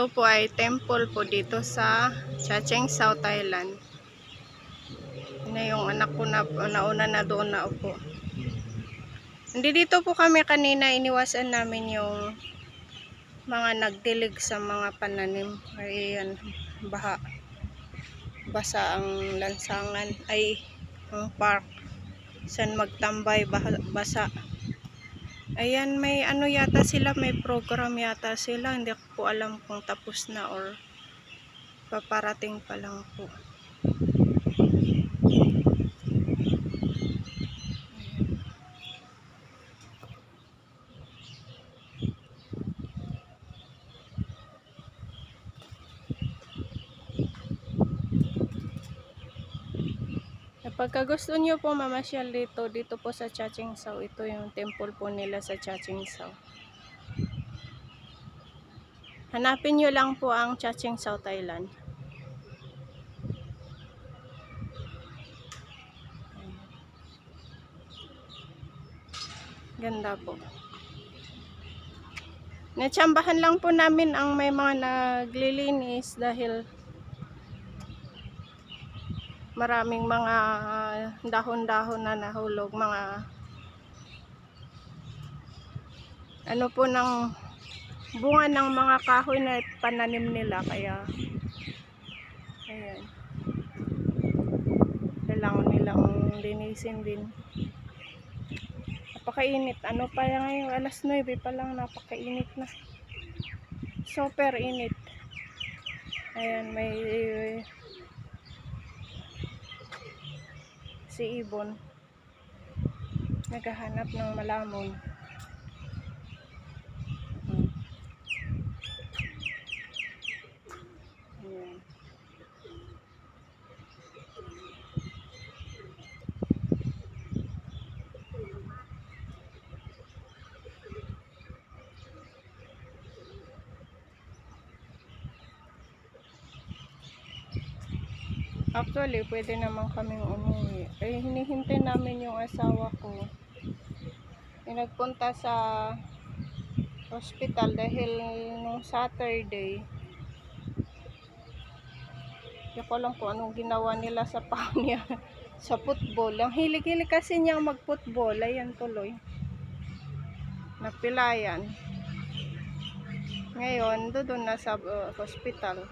Ito po ay temple po dito sa Chachoengsao, Thailand. Yun na yung anak ko na nauna na doon na upo. Hindi dito po kami kanina, iniwasan namin yung mga nagdilig sa mga pananim. Ayan, baha. Basa ang lansangan, ay ang park. San magtambay, basa. Ayan, may ano yata sila, may program yata sila. Hindi ko po alam kung tapos na or paparating pa lang po. Pagka gusto nyo po mamasyal dito po sa Chachoengsao, ito yung temple po nila sa Chachoengsao. Hanapin nyo lang po ang Chachoengsao, Thailand. Ganda po. Natsambahan lang po namin ang may mga naglilinis dahil maraming mga dahon-dahon na nahulog, mga ano po ng bunga ng mga kahoy na pananim nila, kaya ayan, kailangan nilang linisin din. Napakainit, ano pa ngayon, alas 9 pa lang, napakainit na, super init. Ayan, may si ibon naghahanap ng malamon. Ayan. Actually, pwede naman kaming umuwi. Eh, hinihintay namin yung asawa ko. Nagpunta sa hospital dahil nung Saturday, hindi ko alam kung anong ginawa nila sa paa niya sa football. Ang hilig-hilig kasi niyang mag-football. Ayan tuloy. Napilayan. Ngayon, doon na sa hospital.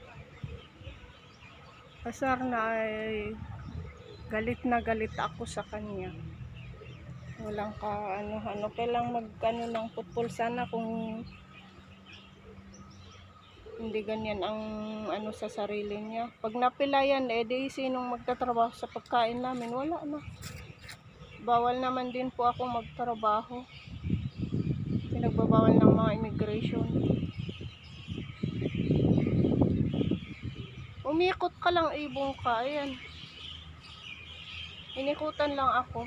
Asar na ay galit na galit ako sa kanya. Walang ka ano kailang magkano ng football sana kung hindi ganyan ang ano sa sarili niya. Pag napilayan, di sinong magtatrabaho sa pagkain namin? Wala na. Bawal naman din po ako magtrabaho. Pinagbabawal ng mga immigration. Umikot ka lang, ibong ka. Ayan. Inikutan lang ako.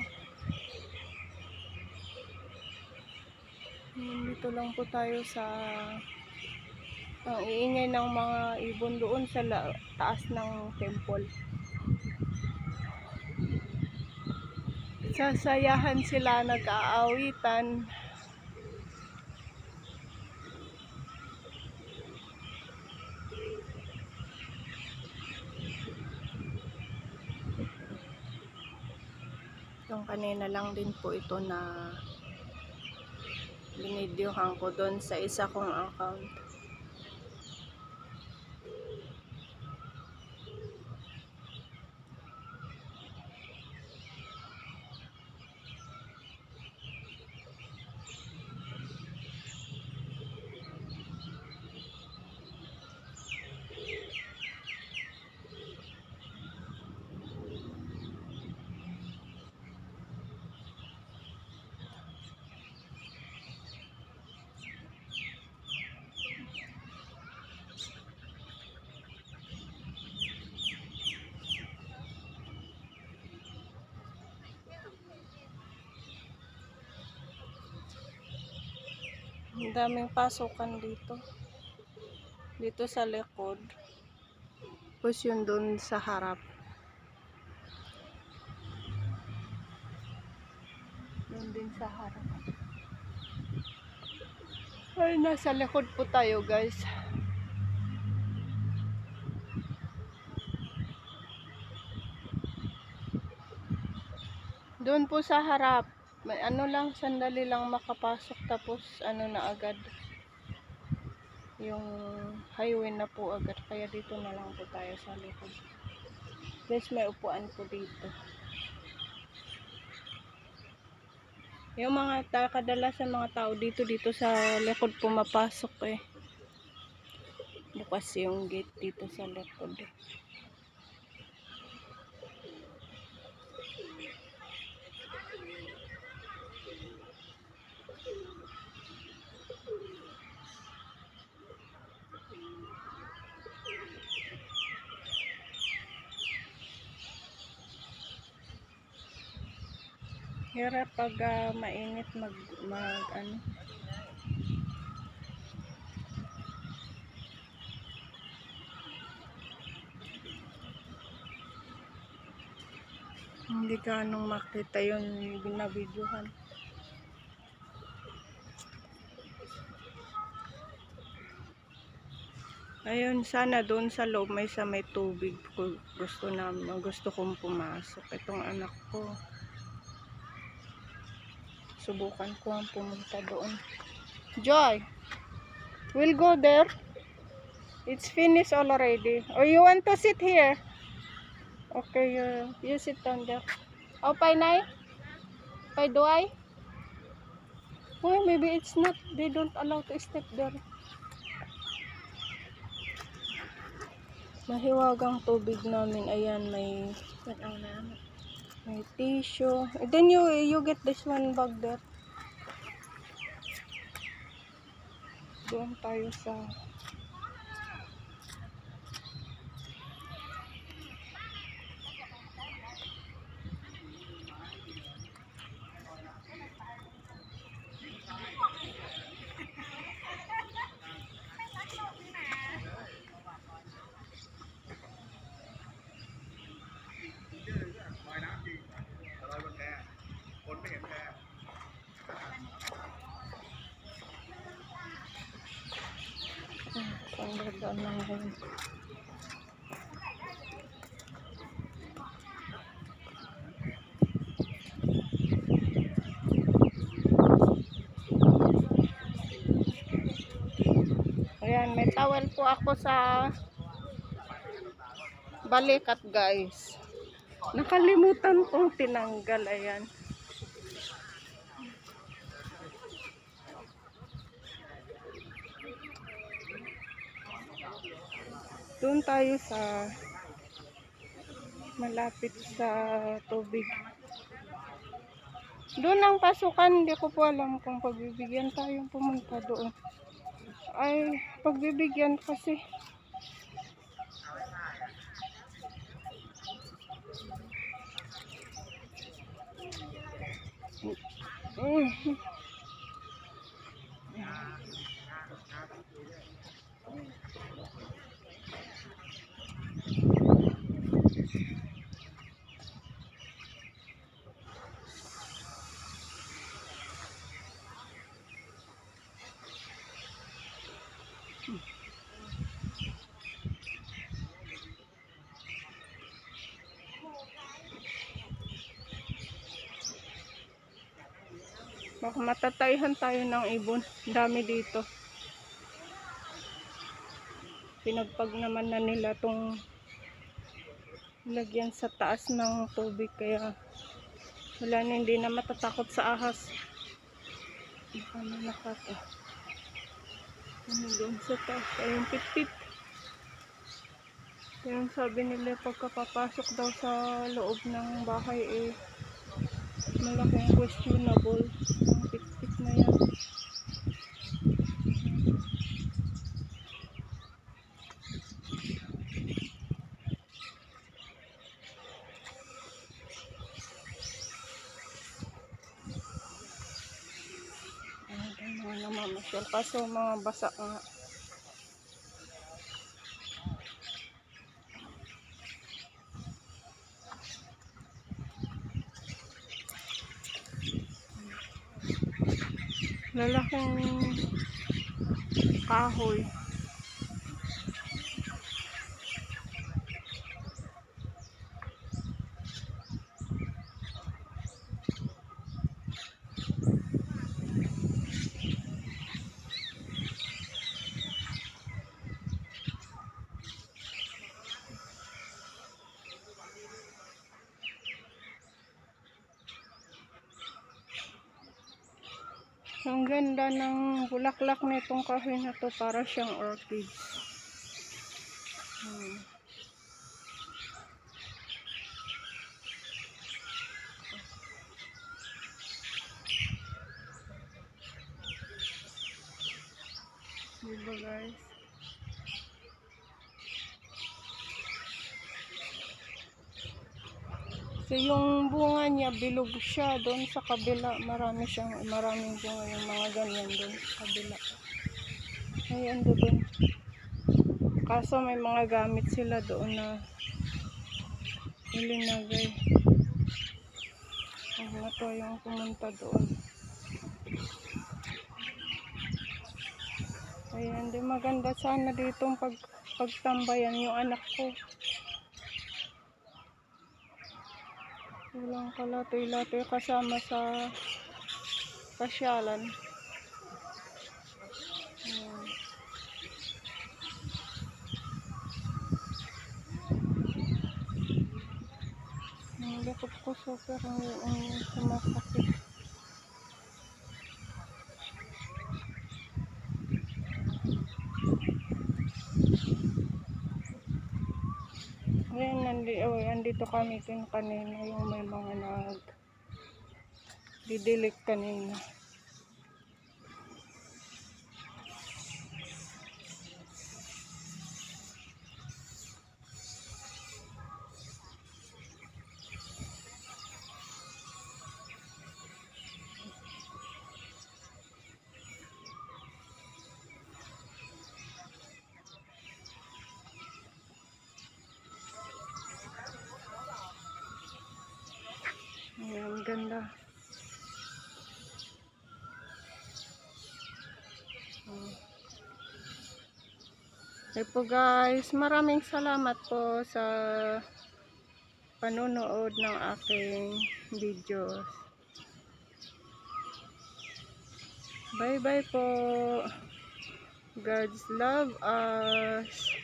Dito lang po tayo sa ang iingay ng mga ibon doon sa taas ng temple. Sasayahan sila, nag-aawitan. Yung kanina lang din po ito na binidyohan ko doon sa isa kong account. Ang daming pasukan dito sa likod, tapos yun doon sa harap, doon din sa harap. Ay, nasa likod po tayo guys. Doon po sa harap. May ano lang, sandali lang makapasok tapos ano na agad. Yung highway na po agad. Kaya dito na lang po tayo sa likod. Guys, may upuan po dito. Yung mga kadalasan mga tao dito sa likod pumapasok eh. Bukas yung gate dito sa likod eh. Hirap pag mainit mag ano. Hindi ganong makita yung binabidyohan. Ayun, sana doon sa loob may tubig. Gusto kong pumasok. Itong anak ko. Subukan ko ang pumunta doon. Joy, we'll go there. It's finished already. Or you want to sit here? Okay, you sit down there. Oh, Painay? Paiduay? Well, maybe it's not. They don't allow to step there. Mahiwagang tubig namin. Ayan, may tissue. And then you get this one bag there. Doon tayo sa pangdadaan lang rin. Ayan, may towel po ako sa balikat guys. Nakalimutan kong tinanggal. Ayan. Doon tayo sa malapit sa tubig. Doon ang pasukan. Hindi ko po alam kung pagbibigyan tayong pumunta doon. Ay, pagbibigyan kasi. Baka matatayhan tayo ng ibon. Dami dito. Pinagpag naman na nila tong lagyan sa taas ng tubig. Kaya wala na, hindi na matatakot sa ahas. Baka na nakata. Ano doon sa taas? Ayun, pit-pit. Yung sabi nila pagkapapasok daw sa loob ng bahay eh malaking questionable ang pit-pit na yan. Ayan, mga namamasyal kaso mga basa nga. Lalaking kahoy. Ang ganda ng bulaklak nitong kahoy na to, para siyang orchid. Diba guys? So yung bunga niya, bilog siya. Doon sa kabila, maraming bunga, yung mga ganyan doon sa kabila. Ayan doon. Kaso may mga gamit sila doon na ilinagay. Na to yung pumunta doon. Ayan, di maganda sana ditong pagtambayan yung anak ko. Walang kalatoy-latoy kasama sa pasyalan. Ayan. Ang likod ko super ang sumasakit. Ayan, andito kami kanina, yung may mga didilik kanina. Ayan, ganda. Okay po guys, maraming salamat po sa panonood ng aking videos. Bye bye po. God's love us.